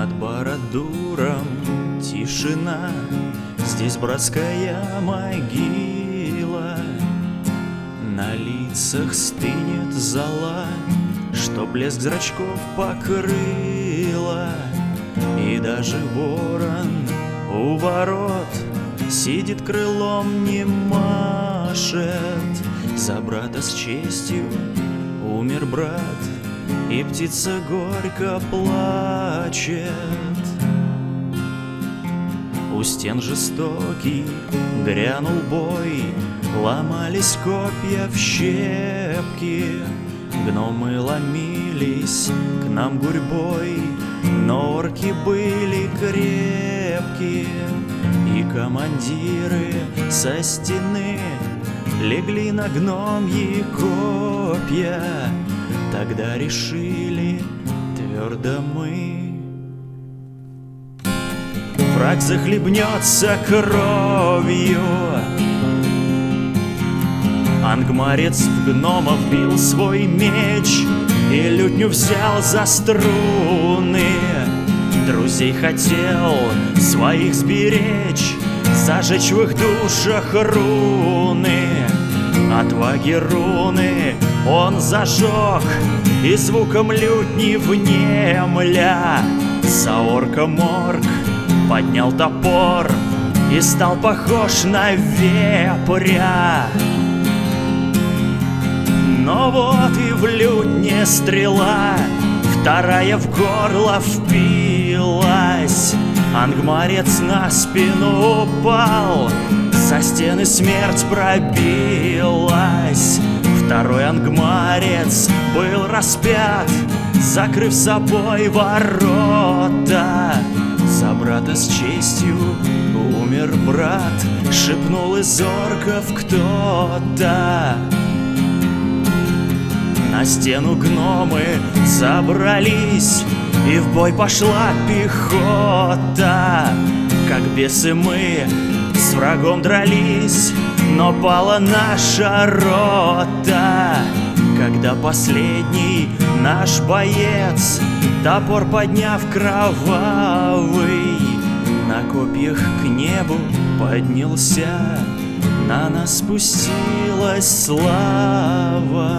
Над Бородуром тишина, здесь братская могила. На лицах стынет зола, что блеск зрачков покрыла. И даже ворон у ворот сидит, крылом не машет. За брата с честью умер брат, и птица горько плачет. У стен жестокий грянул бой, ломались копья в щепки. Гномы ломились к нам гурьбой, но орки были крепкие. И командиры со стены легли на гномьи копья. Тогда решили твердо мы: враг захлебнется кровью. Ангмарец в гномов бил свой меч и лютню взял за струны. Друзей хотел своих сберечь, зажечь в их душах руны. Отваги руны он зажег, и звуком лютни внемля. За орка Морг поднял топор и стал похож на вепря. Но вот и в лютне стрела вторая в горло впилась. Ангмарец на спину упал, со стены смерть пробилась. Второй ангмарец был распят, закрыв собой ворота. За брата с честью умер брат, шепнул из орков кто-то. На стену гномы забрались, и в бой пошла пехота. Как бесы мы с врагом дрались, но пала наша рота. Когда последний наш боец, топор подняв кровавый, на копьях к небу поднялся, на нас спустилась слава.